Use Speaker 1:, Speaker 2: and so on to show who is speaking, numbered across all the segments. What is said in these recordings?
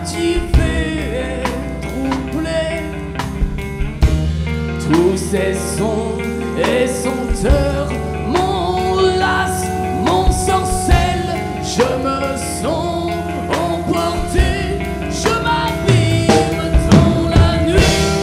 Speaker 1: captivé, troublé. Tous ces sons et senteurs m'enlacent, m'ensorcellent. Je me sens emporté, je m'abîme dans la nuit.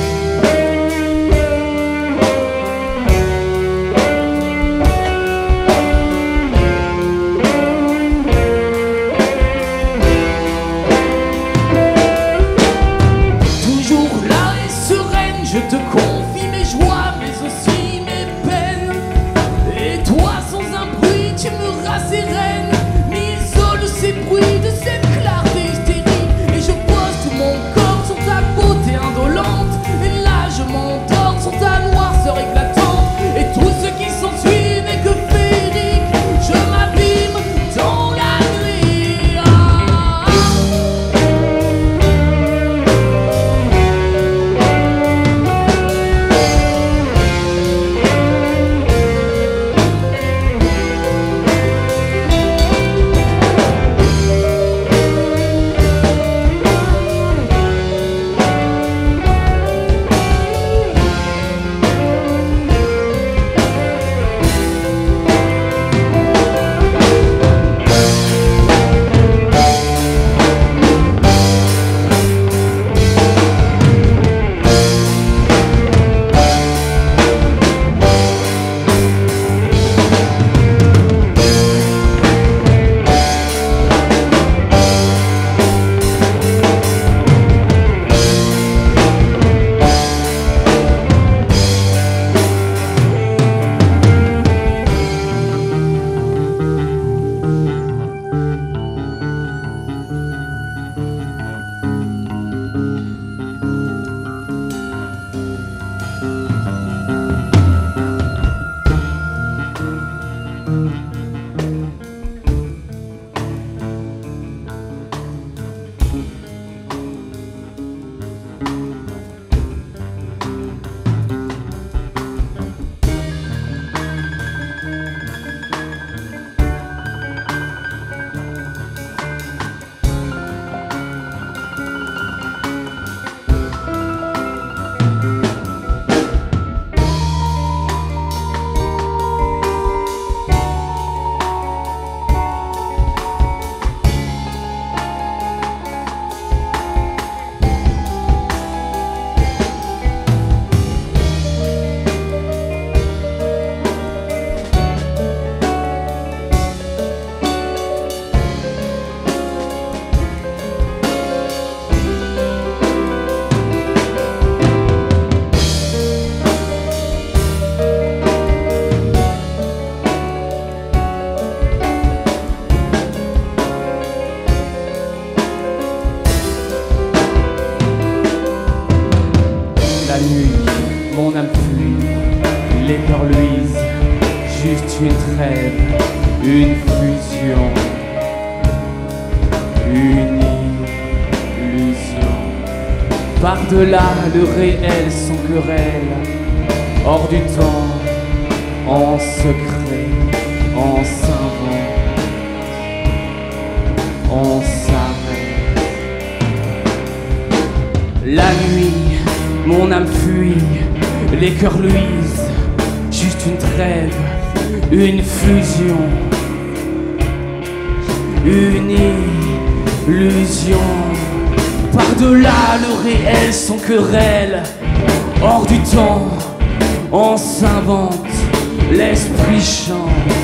Speaker 1: Toujours là et sereine, je te confie mes joies, mais aussi mes peines. Et toi, sans un bruit, tu me rassérènes, m'isole ces bruits de cette clarté hystérique. Et je pose tout mon corps sur ta beauté indolente. Et là, je m'endors sur ta noirceur éclatante. Et tout ce qui s'ensuit n'est que féerique. Je m'abîme dans la nuit. La nuit, mon âme fuit, les cœurs luisent, juste une trêve, une fusion, une illusion. Par-delà le réel sans querelle, hors du temps, en secret, on s'invente, on s'arrête. La nuit, mon âme fuit, les cœurs luisent, juste une trêve, une fusion, une illusion. Par-delà le réel sans querelle, hors du temps, on s'invente, l'esprit chante,